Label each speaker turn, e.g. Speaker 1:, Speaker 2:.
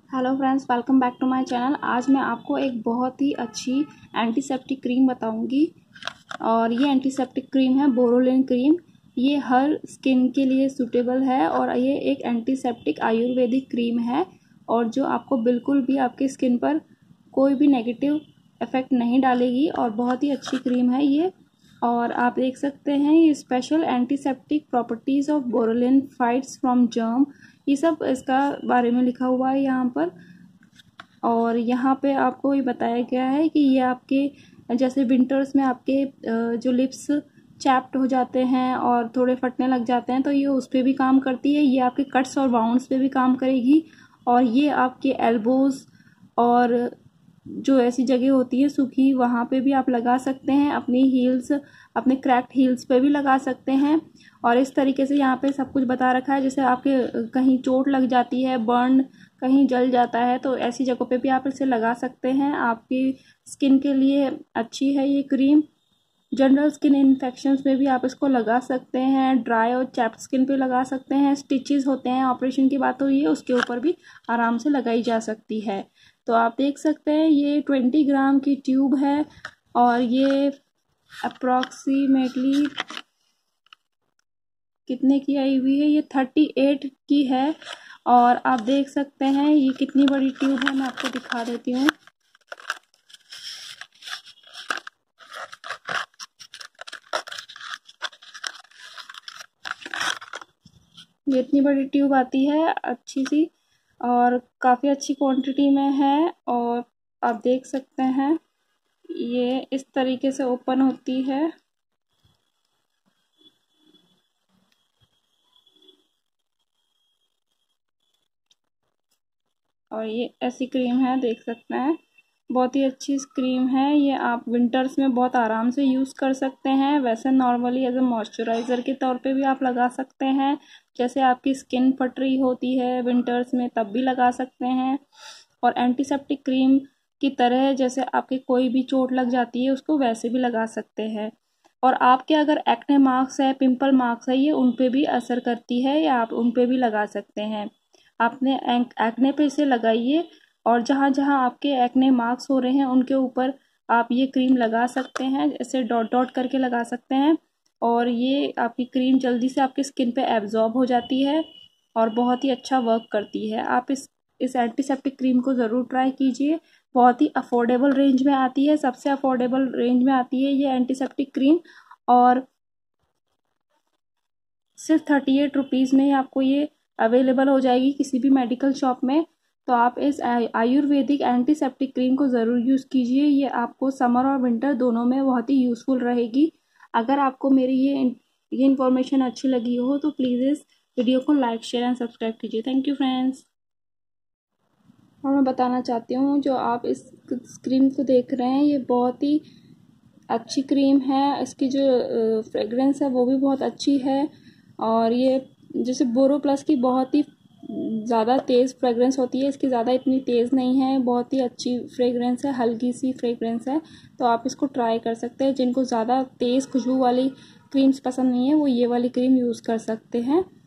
Speaker 1: Hello friends, welcome back to my channel. आज मैं आपको एक बहुत ही अच्छी एंटीसेप्टिक क्रीम बताऊंगी और ये एंटीसेप्टिक क्रीम है बोरोलिन क्रीम। ये हर स्किन के लिए सूटेबल है और ये एक एंटीसेप्टिक आयुर्वेदिक क्रीम है और जो आपको बिल्कुल भी आपके स्किन पर कोई भी नेगेटिव इफ़ेक्ट नहीं डालेगी और बहुत ही अच्छी क्रीम है ये। और आप देख सकते हैं ये special antiseptic properties of Boroline fights from germ, ये सब इसका बारे में लिखा हुआ है यहाँ पर। और यहाँ पे आपको ये बताया गया है कि ये आपके जैसे विंटर्स में आपके जो लिप्स चैप्ट हो जाते हैं और थोड़े फटने लग जाते हैं तो ये उस पर भी काम करती है। ये आपके कट्स और बाउंड्स पे भी काम करेगी और ये आपके एल्बोज़ और जो ऐसी जगह होती है सूखी वहाँ पे भी आप लगा सकते हैं, अपनी हील्स अपने क्रैक्ड हील्स पे भी लगा सकते हैं। और इस तरीके से यहाँ पे सब कुछ बता रखा है, जैसे आपके कहीं चोट लग जाती है, बर्न कहीं जल जाता है तो ऐसी जगहों पे भी आप इसे लगा सकते हैं। आपकी स्किन के लिए अच्छी है ये क्रीम। जनरल स्किन इन्फेक्शंस में भी आप इसको लगा सकते हैं, ड्राई और चैप्ड स्किन पे लगा सकते हैं, स्टिचेस होते हैं, ऑपरेशन की बात हुई है उसके ऊपर भी आराम से लगाई जा सकती है। तो आप देख सकते हैं ये 20 ग्राम की ट्यूब है और ये अप्रॉक्सीमेटली कितने की आई हुई है, ये 38 की है। और आप देख सकते हैं ये कितनी बड़ी ट्यूब है, मैं आपको दिखा देती हूँ। ये इतनी बड़ी ट्यूब आती है अच्छी सी और काफ़ी अच्छी क्वांटिटी में है। और आप देख सकते हैं ये इस तरीके से ओपन होती है और ये ऐसी क्रीम है, देख सकते हैं बहुत ही अच्छी क्रीम है। ये आप विंटर्स में बहुत आराम से यूज़ कर सकते हैं। वैसे नॉर्मली एज ए मॉइस्चराइज़र के तौर पे भी आप लगा सकते हैं, जैसे आपकी स्किन फट रही होती है विंटर्स में तब भी लगा सकते हैं। और एंटीसेप्टिक क्रीम की तरह जैसे आपके कोई भी चोट लग जाती है उसको वैसे भी लगा सकते हैं। और आपके अगर एक्ने मार्क्स है, पिंपल मार्क्स है, ये उन पे भी असर करती है या आप उन पे भी लगा सकते हैं। आपने एक्ने पे इसे लगाइए और जहाँ जहाँ आपके एक्ने मार्क्स हो रहे हैं उनके ऊपर आप ये क्रीम लगा सकते हैं, ऐसे डॉट डॉट करके लगा सकते हैं और ये आपकी क्रीम जल्दी से आपकी स्किन पे एब्जॉर्ब हो जाती है और बहुत ही अच्छा वर्क करती है। आप इस एंटीसेप्टिक क्रीम को ज़रूर ट्राई कीजिए। बहुत ही अफोर्डेबल रेंज में आती है, सबसे अफोर्डेबल रेंज में आती है ये एंटीसेप्टिक क्रीम और सिर्फ 38 रुपीज़ में ही आपको ये अवेलेबल हो जाएगी किसी भी मेडिकल शॉप में। तो आप इस आयुर्वेदिक एंटीसेप्टिक क्रीम को ज़रूर यूज़ कीजिए, ये आपको समर और विंटर दोनों में बहुत ही यूज़फुल रहेगी। अगर आपको मेरी ये इन्फॉर्मेशन अच्छी लगी हो तो प्लीज़ इस वीडियो को लाइक शेयर एंड सब्सक्राइब कीजिए। Thank you friends. और मैं बताना चाहती हूँ जो आप इस क्रीम को देख रहे हैं ये बहुत ही अच्छी क्रीम है, इसकी जो फ्रेगरेंस है वो भी बहुत अच्छी है। और ये जैसे बोरो प्लस की बहुत ही ज़्यादा तेज़ फ्रेगरेंस होती है, इसकी ज़्यादा इतनी तेज़ नहीं है, बहुत ही अच्छी फ्रेगरेंस है, हल्की सी फ्रेगरेंस है। तो आप इसको ट्राई कर सकते हैं। जिनको ज़्यादा तेज़ खुशबू वाली क्रीम्स पसंद नहीं है वो ये वाली क्रीम यूज़ कर सकते हैं।